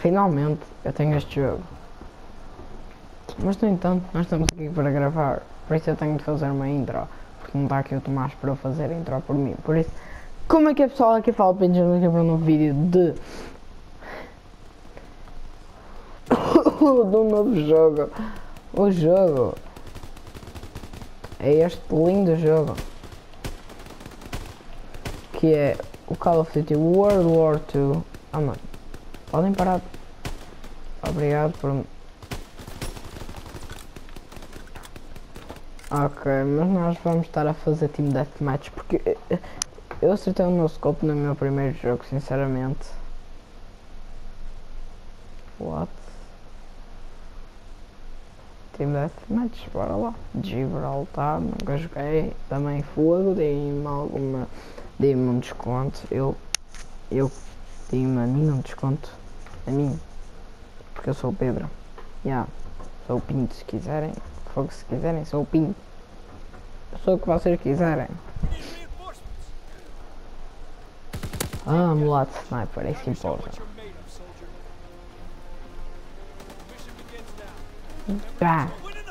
Finalmente eu tenho este jogo. Mas no entanto nós estamos aqui para gravar. Por isso eu tenho de fazer uma intro. Porque não está aqui o Tomás para eu fazer a intro por mim. Por isso, como é que é pessoal? Aqui fala Pinjas aqui para um novo vídeo de um novo jogo. O jogo é este lindo jogo, que é o Call of Duty World War II. Ah mano, podem parar. Obrigado por... Ok, mas nós vamos estar a fazer Team Deathmatch porque eu acertei o meu scope no meu primeiro jogo, sinceramente. What? Team Deathmatch, bora lá. Gibraltar, nunca joguei. Também fogo, dei-me um desconto. Eu dei-me a mim um desconto. A mim. Porque eu sou o Pedro. Yeah. Sou o Pinto se quiserem. Fogo se quiserem, sou o Pinto. Eu sou o que vocês quiserem. Ah, mulato sniper, é isso que importa. Ah.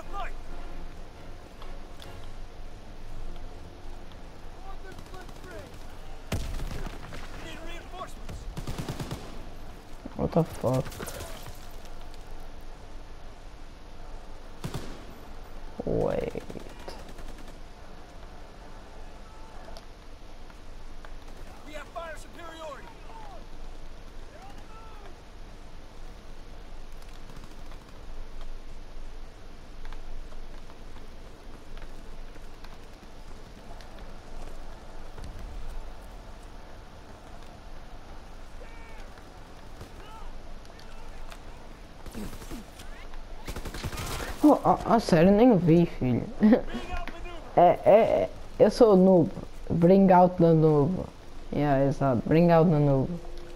What the fuck? Wait. We have fire superiority. Oh, sério, nem vi, filho. Eu sou o noob. Bring out the noob. Yeah, exato. Bring out the noob.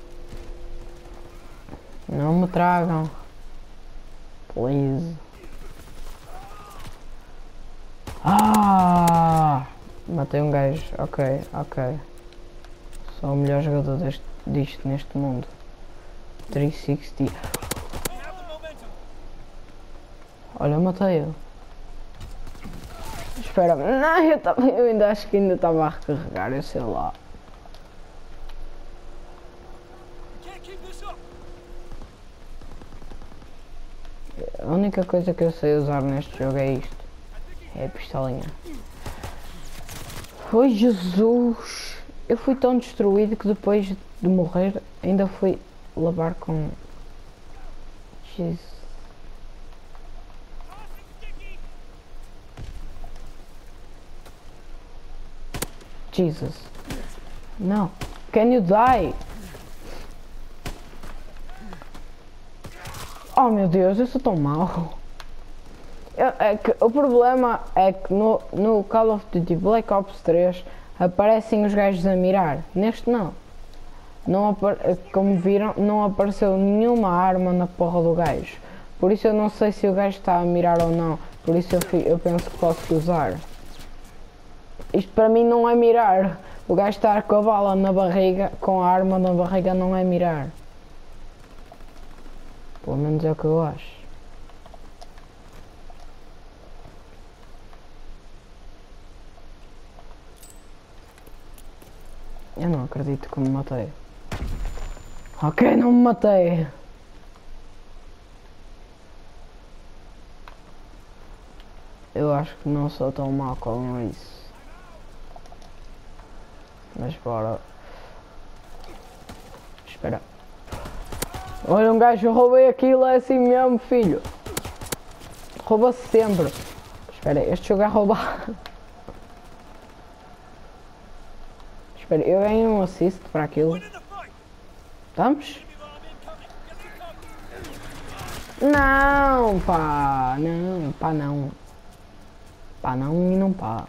Não me tragam. Please. Ah! Matei um gajo. Ok. Sou o melhor jogador disto neste mundo. 360. Olha, eu matei-o. Espera, não, eu ainda acho que ainda estava a recarregar, eu sei lá. A única coisa que eu sei usar neste jogo é isto. É a pistolinha. Foi Jesus! Eu fui tão destruído que depois de morrer ainda fui lavar com... Jesus. Jesus. No. Can you die? Oh meu Deus, eu sou tão mau. O problema é que no Call of Duty Black Ops 3 aparecem os gajos a mirar. Neste não. Como viram, não apareceu nenhuma arma na porra do gajo. Por isso eu não sei se o gajo está a mirar ou não. Por isso eu penso que posso usar. Isto para mim não é mirar. O gajo estar com a bala na barriga, com a arma na barriga, não é mirar. Pelo menos é o que eu acho. Eu não acredito que me matei. Ok, não me matei. Eu acho que não sou tão mau como isso. Mas bora. Espera. Olha, um gajo, eu roubei aquilo, é assim mesmo, filho. Rouba-se sempre. Espera, este jogo é roubar. Espera, eu ganhei um assist para aquilo. Estamos? Não, pá. Não, pá não. Pá não e não pá.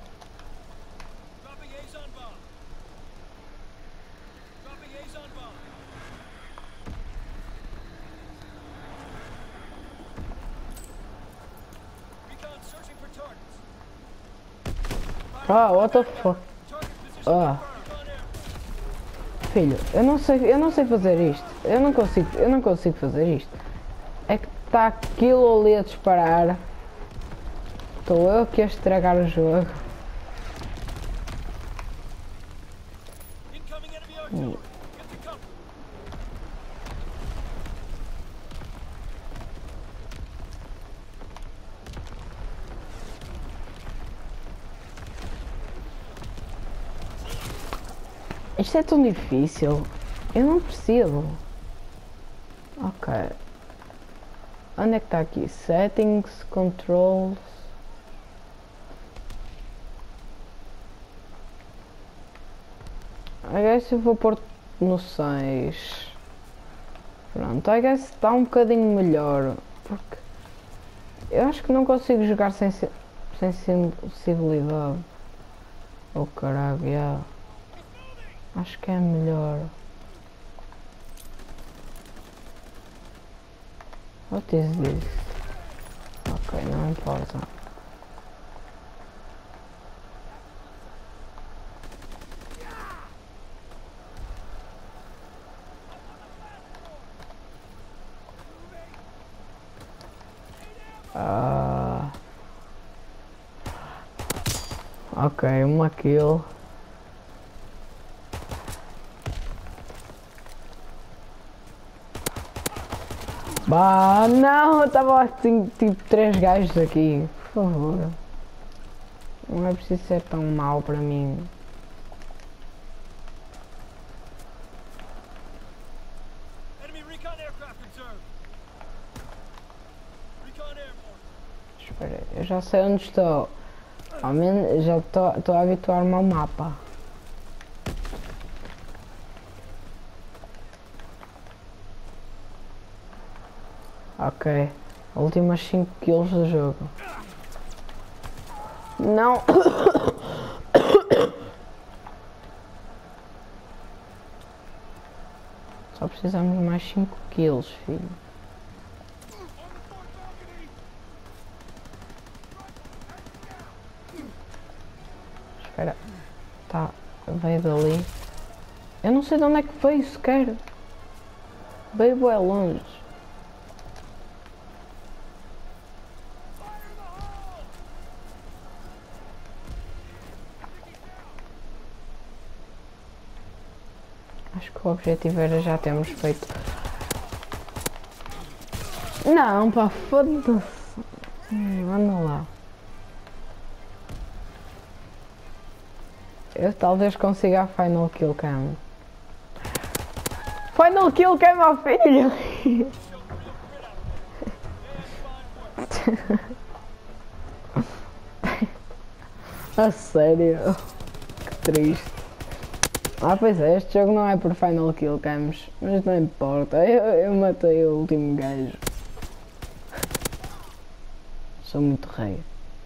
Ah, what the fuck? Ah. Filho, eu não sei fazer isto. eu não consigo fazer isto. É que está aquilo ali a disparar. Estou eu aqui a estragar o jogo. Incoming enemy artillery. Get to cover. Isto é tão difícil. Eu não percebo. Ok. Onde é que está aqui? Settings, controls. I guess eu vou pôr no 6. Pronto, I guess está um bocadinho melhor. Porque eu acho que não consigo jogar sem sensibilidade. Oh caralho, yeah. Acho que é melhor. What is this? Ok, não importa. Ok, uma kill. Bah, não, eu estava assim, tipo 3 gajos aqui, por favor. Não é preciso ser tão mau para mim. Enemy recon aircraft observed. Recon airborne. Espera, eu já sei onde estou. Ao menos já estou a habituar-me ao mapa. Ok, últimas 5 kills do jogo. Não! Só precisamos de mais 5 kills, filho. Espera, tá, veio dali. Eu não sei de onde é que veio sequer. Veio bem longe. Acho que o objetivo era já termos feito. Não, pá, foda-se. Anda lá. Eu talvez consiga a final kill cam. Final kill cam, meu filho! A sério? Que triste. Ah, pois é, este jogo não é por final kill cams, mas não importa, eu matei o último gajo. Sou muito rei.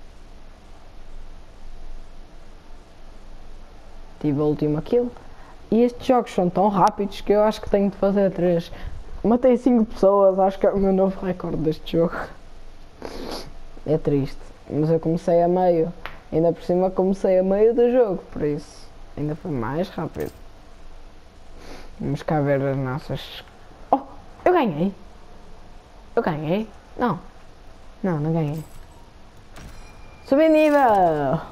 Tive a última kill. E estes jogos são tão rápidos que eu acho que tenho de fazer 3. Matei 5 pessoas, acho que é o meu novo recorde deste jogo. É triste, mas eu comecei a meio. Ainda por cima comecei a meio do jogo, por isso ainda foi mais rápido. Vamos cá ver as nossas... Oh! Eu ganhei! Eu ganhei? Não. Não, não ganhei. Subi nível!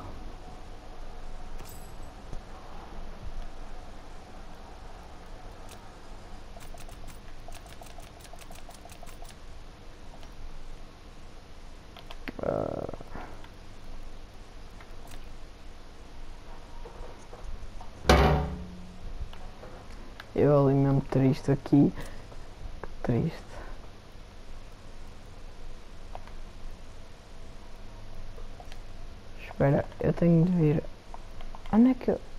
Eu ali mesmo triste aqui. Que triste. Espera, eu tenho de vir. Onde é que eu...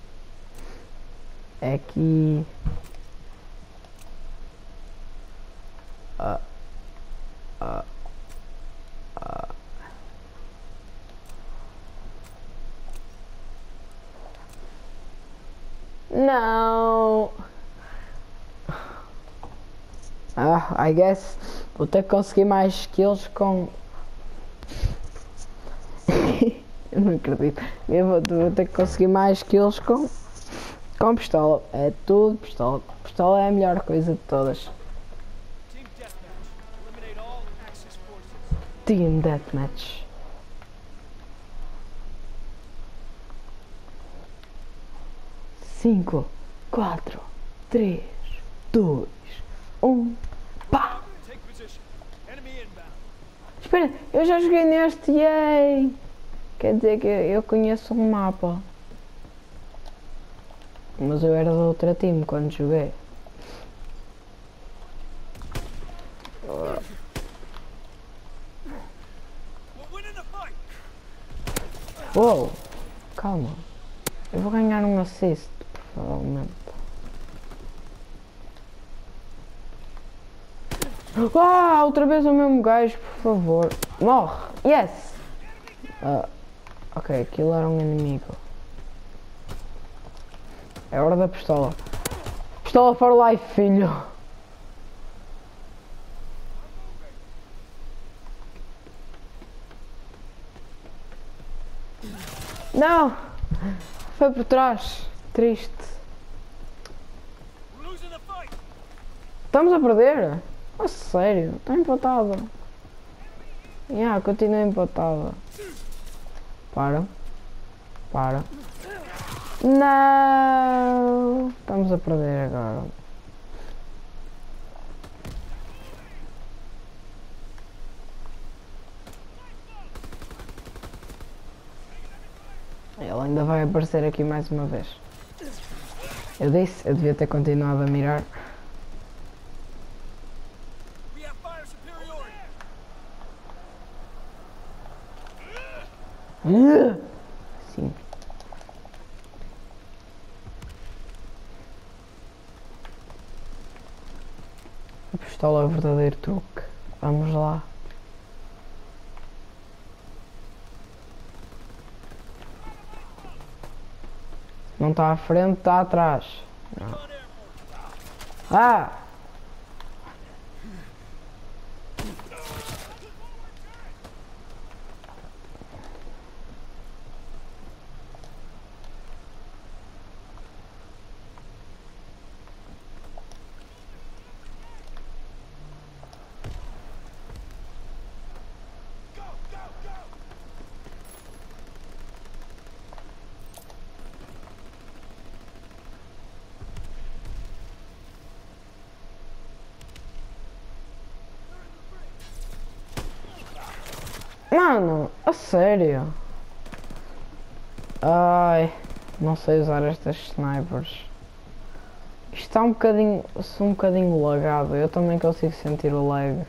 É aqui. Não. I guess vou ter que conseguir mais skills com... Eu não acredito. Eu vou ter que conseguir mais skills Com pistola, é tudo pistola. Pistola é a melhor coisa de todas. Team deathmatch. Eliminate all Axis forces. Team Deathmatch. Cinco, quatro, três, dois, pá! Take position. Enemy inbound. Espera, eu já joguei neste, yay! Quer dizer que eu conheço o mapa. Mas eu era de outra time quando joguei. We're winning the fight. Uou! Calma. Eu vou ganhar um assist, provavelmente. Ah, outra vez o mesmo gajo, por favor. Morre! Yes! Ok, aquilo era um inimigo. É hora da pistola. Pistola for life, filho! Não! Foi por trás. Triste. We're losing the fight. Estamos a perder? A sério? Está empatado. Continua empatado. Para. Para. Não! Estamos a perder agora. Ele ainda vai aparecer aqui mais uma vez. Eu disse, eu devia ter continuado a mirar. We have fire superiority. Sim. A pistola é o verdadeiro truque. Vamos lá. Não está à frente, está atrás. Não. Recon airborne. Ah! Mano, a sério? Ai, não sei usar estas snipers. Isto está um bocadinho lagado. Eu também consigo sentir o lag.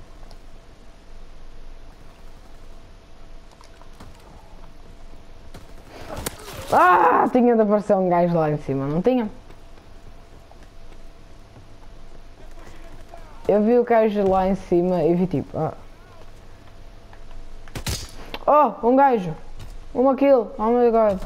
Ah, tinha de aparecer um gajo lá em cima, não tinha? Eu vi o gajo lá em cima e vi tipo... Oh, um gajo! Uma kill! Oh my god!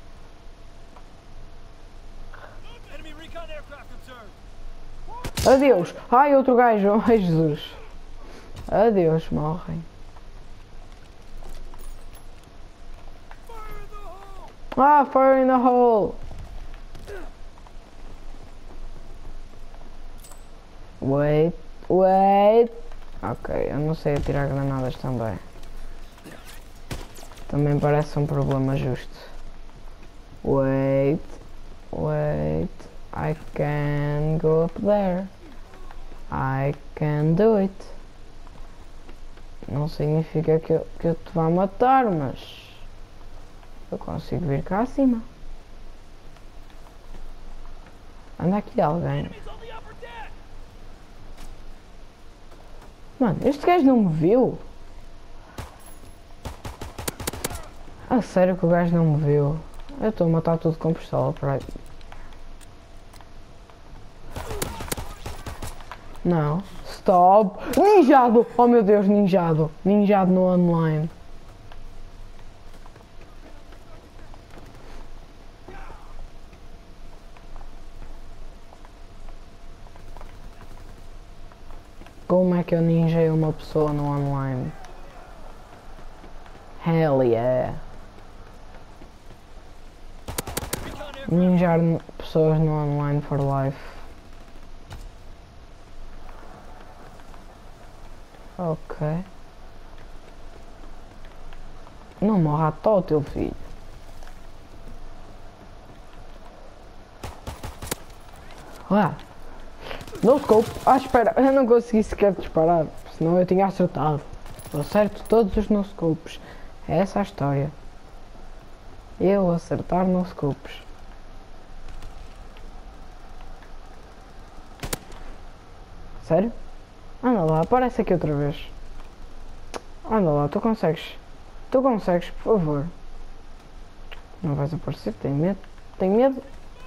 Enemy recon aircraft observed. Adeus! Ai, outro gajo! Ai, Jesus! Adeus, morrem. Fire in the hole. Ah, fire in the hole! Wait, wait! Ok, eu não sei atirar granadas também. Também parece um problema justo. Wait, wait, I can go up there. I can do it. Não significa que eu te vá matar, mas eu consigo vir cá acima. Anda aqui alguém. Enemies on the upper deck. Mano, este gajo não me viu? A sério que o gajo não me viu? Eu estou a matar tudo com pistola, para aí. Não. Stop! Ninjado! Oh meu Deus, ninjado! Ninjado no online. Como é que eu ninjei uma pessoa no online? Hell yeah! Recon aircraft ninjar pessoas no Online for Life. Ok. Não morra à toa, teu filho. Lá. No scope. Ah, espera. Eu não consegui sequer disparar. Senão eu tinha acertado. Eu acerto todos os no scopes. É essa a história. Eu acertar no scopes. Sério? Anda lá, aparece aqui outra vez. Anda lá, tu consegues. Tu consegues, por favor. Não vais aparecer, tenho medo. Tenho medo.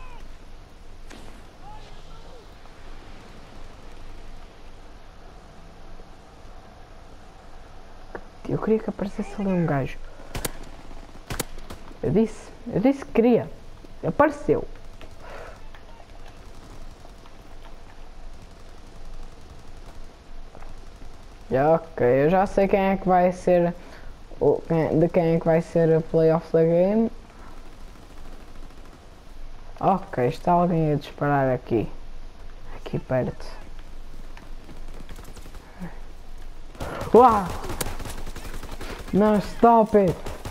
Eu queria que aparecesse ali um gajo. Eu disse que queria. Apareceu. Ok, eu já sei quem é que vai ser de quem é que vai ser a playoff da game. Ok, está alguém a disparar aqui. Aqui perto. Uau! Não, stop it!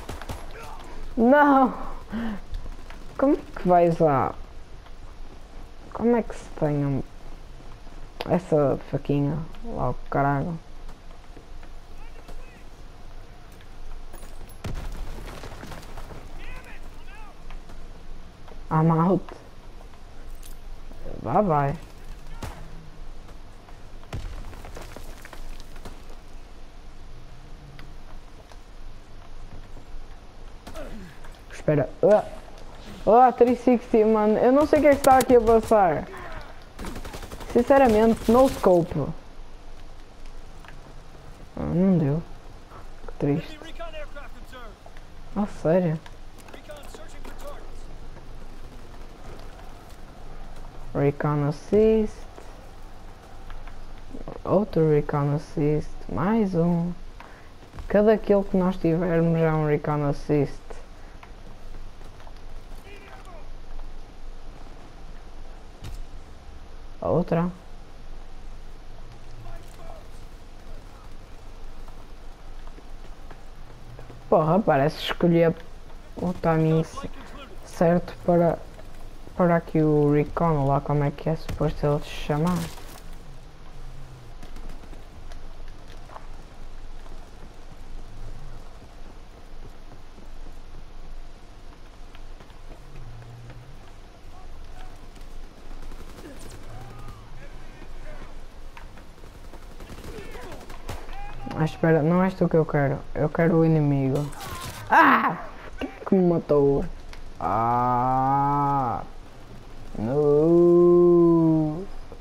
Não! Como é que vais lá? Como é que se tem essa faquinha lá, o caralho? I'm out. Vai. Espera. 360, mano. Eu não sei o que é que está aqui a passar. Sinceramente, no scope. Não deu. Que triste. Enemy recon aircraft observed. Ah, sério? Recon searching for targets. Recon assist. Outro recon assist. Mais um. Cada kill que nós tivermos é um recon assist. Outra. Porra, parece escolher o timing certo para aqui o recon, lá como é que é suposto ele se chamar. Ah, espera, não és tu que eu quero o inimigo. Ah! Quem é que me matou? Ah! No!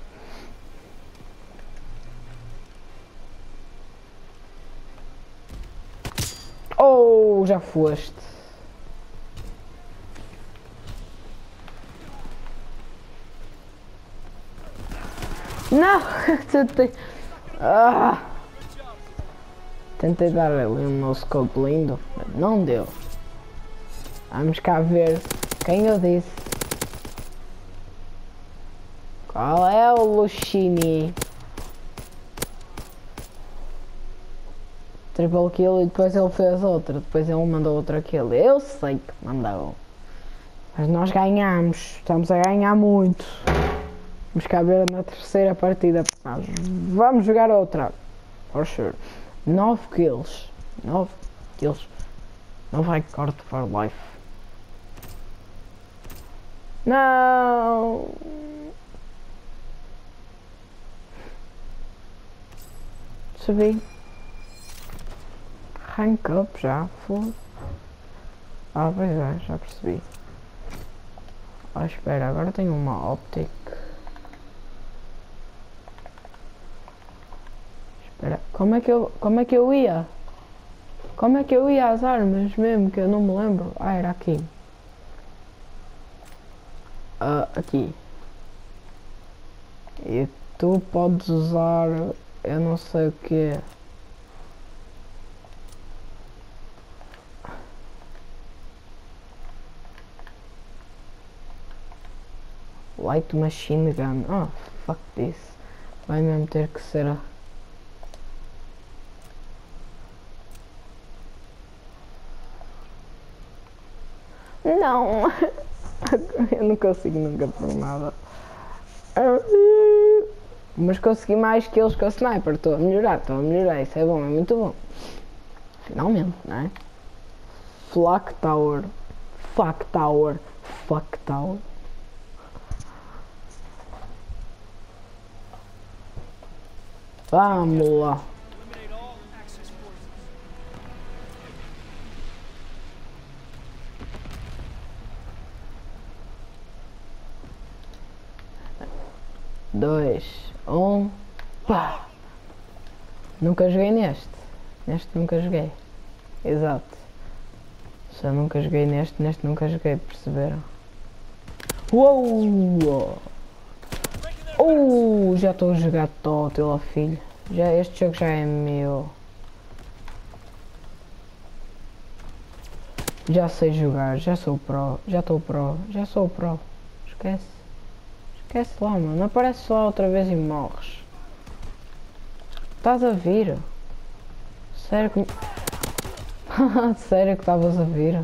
Oh, já foste. Não! Tentei. Ah! Tentei dar ali um no-scope lindo, mas não deu. Vamos cá ver quem eu disse. Qual é o Luchini? Triple kill e depois ele fez outra. Depois ele mandou outra kill. Eu sei que mandou. Mas nós ganhamos. Estamos a ganhar muito. Vamos cá ver na terceira partida. Vamos jogar outra. For sure. 9 kills. 9 kills. 9 record for life. Não! Subi. Rank up já. Foda. Ah, pois é, já percebi. Ah, espera, agora tenho uma optic. Espera, como é que eu ia? Como é que eu ia às armas mesmo, que eu não me lembro? Ah, era aqui. Aqui. E tu podes usar, eu não sei o que. Light machine gun. Oh, fuck this. Vai mesmo ter que ser a... Não! Eu não consigo nunca por nada. Mas consegui mais que eles com a sniper. Estou a melhorar, isso é bom, é muito bom. Finalmente, não é? Fuck Tower. Fuck Tower. Fuck Tower. Vamos lá. Eliminate all Axis forces. Dois, pá! Nunca joguei neste. Neste nunca joguei. Exato. Se eu nunca joguei neste nunca joguei, perceberam? Uou! Já estou a jogar Total, ó filho. Este jogo já é meu. Já sei jogar, já sou pro, já estou pro, já sou pro. Esquece. Esquece lá, mano. Aparece lá outra vez e morres. Estás a vir? Sério que... Sério que estavas a vir?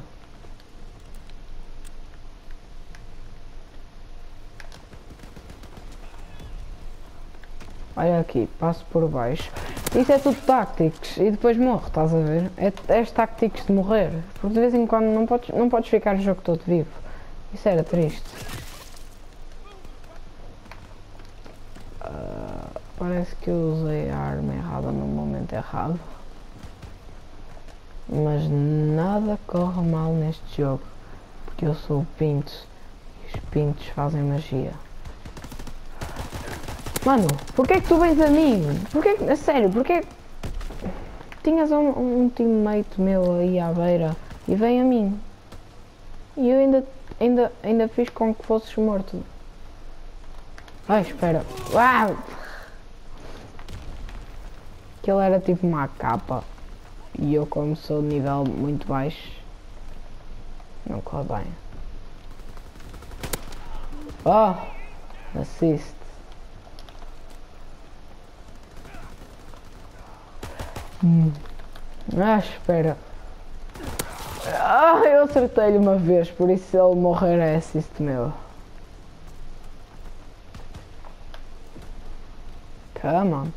Olha aqui, passo por baixo. Isso é tudo tácticos e depois morro, estás a ver? É as tácticos de morrer. Porque de vez em quando não podes ficar o jogo todo vivo. Isso era triste. Parece que eu usei a arma errada no momento errado. Mas nada corre mal neste jogo. Porque eu sou o Pinto. E os Pintos fazem magia. Mano, porquê é que tu vens a mim? Porquê que, a sério, porquê que... Tinhas um teammate meu aí à beira e vem a mim. E eu ainda fiz com que fosses morto. Ai, espera. Uau! Aquilo era tipo uma capa. E eu, como sou de nível muito baixo, não corre bem. Oh! Assist. Espera. Eu acertei-lhe uma vez, por isso se ele morrer é assist meu. Come on.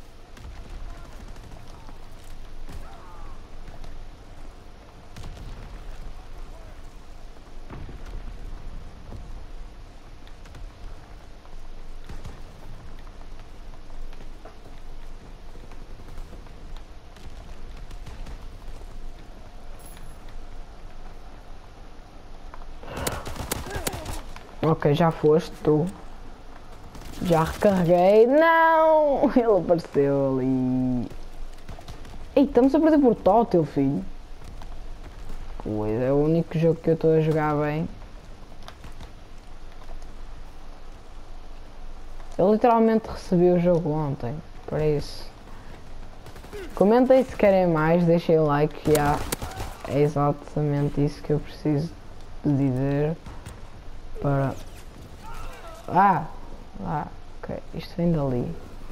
Ok, já foste tu. Já recarreguei. Não! Ele apareceu ali. Ei, estamos a perder por Total, filho. Pois é o único jogo que eu estou a jogar bem. Eu literalmente recebi o jogo ontem. Por isso. Comentem se querem mais, deixem like. É exatamente isso que eu preciso de dizer. Para... ok, isto vem dali.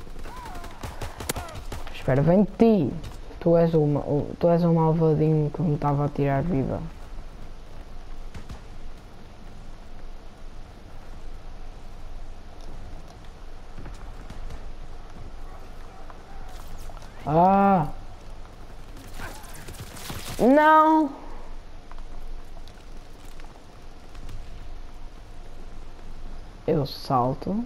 Espera, vem de ti. Tu és um malvadinho que me estava a tirar vida. Não! Eu salto.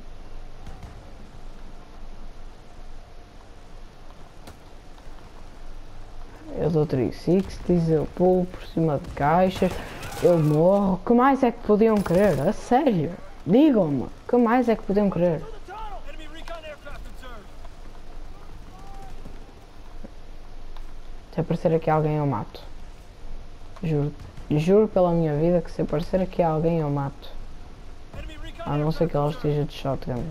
Eu dou 360s, eu pulo por cima de caixas, eu morro. O que mais é que podiam querer? A sério? Digam-me, o que mais é que podiam querer? Enemy recon aircraft observed. Se aparecer aqui alguém eu mato. Juro pela minha vida que se aparecer aqui alguém eu mato. Enemy recon A não ser que ela esteja de shotgun.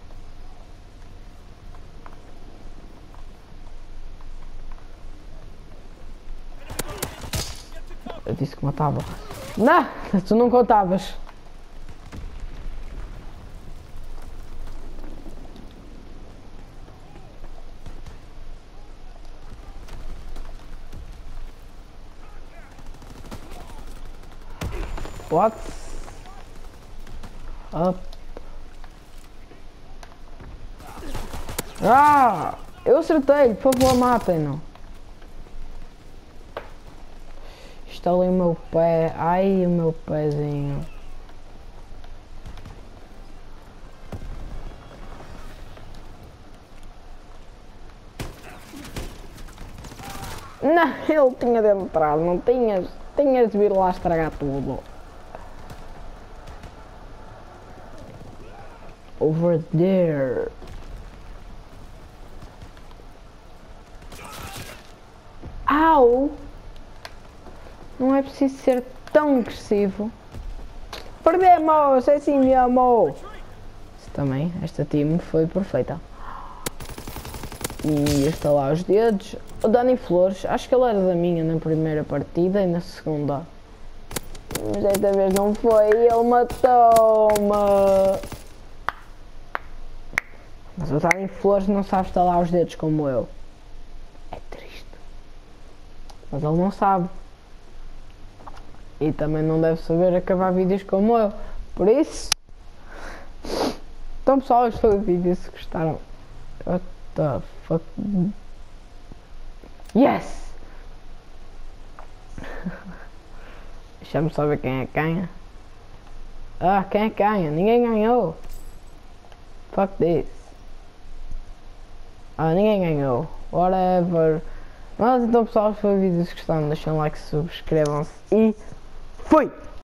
Eu disse que matava. Não! Tu não contavas. What? Up. Ah! Eu acertei, por favor, matem-no. Está ali o meu pé. Ai, o meu pezinho. Não, ele tinha de entrar, não tinhas. Tinhas de vir lá estragar tudo. Over there. Au! Não é preciso ser tão agressivo. Perdemos! É assim mesmo! Também, esta time foi perfeita. E estalar os dedos. O Dani Flores, acho que ele era da minha na primeira partida e na segunda. Mas desta vez não foi, ele matou-me. Mas o Dani Flores não sabe estalar os dedos como eu. É triste. Mas ele não sabe. E também não deve saber acabar vídeos como eu. Por isso... Então pessoal, este foi o vídeo. Se gostaram... What the fuck? Yes! Deixa-me saber quem é que ganha. Ah, quem é que ganha? Ninguém ganhou. Fuck this. Ah, ninguém ganhou. Whatever. Mas então pessoal, este foi o vídeo. Se gostaram, deixem um like, subscrevam-se e... Fui!